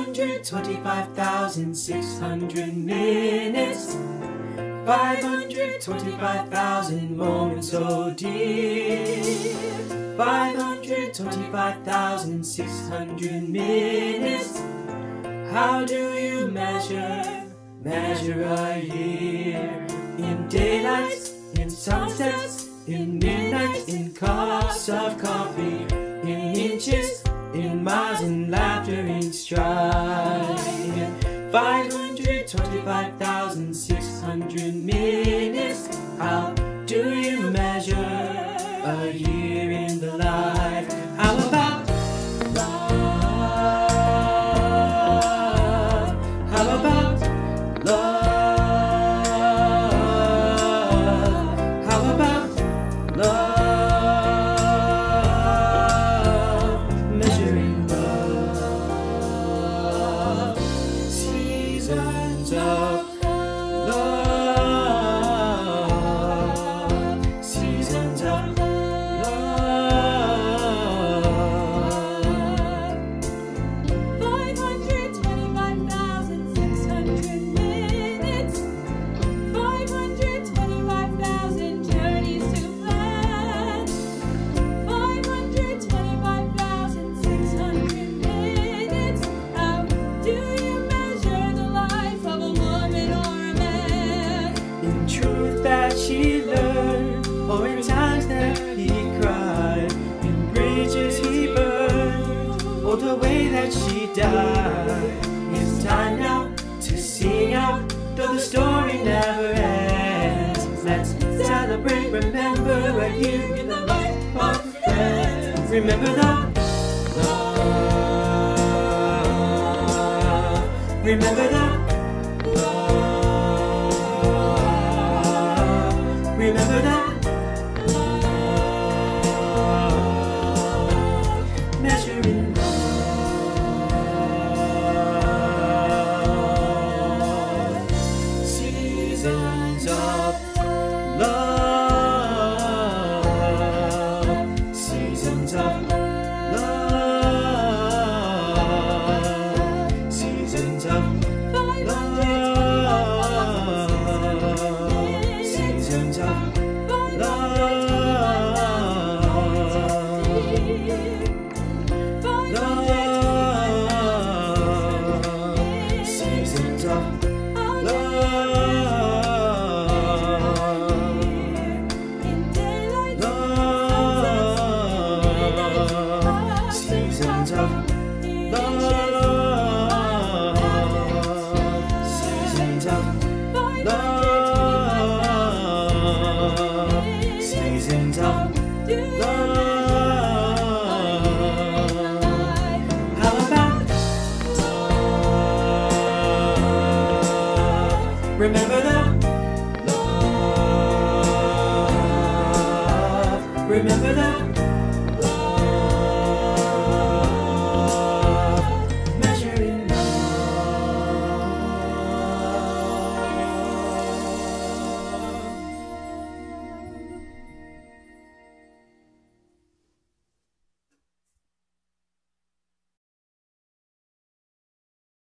525,600 minutes, 525,000 moments, oh dear. 525,600 minutes. How do you measure a year? In daylights, in sunsets, in midnight, in cups of coffee, in inches, in miles, in laughter, in strife. 525,600 minutes. How do you measure a year in the life? How about love? How about love? How about love? Measuring love. Seasons of love. Seasons of she learned, or in times that he cried, in bridges he burned, or the way that she died. It's time now to sing out, though the story never ends. Let's celebrate, remember a year in the life of friends. Remember the love. Remember the remember that love, measuring love. Seasons of love. Seasons of love. Seasons of love. Seasons of remember the love. Remember the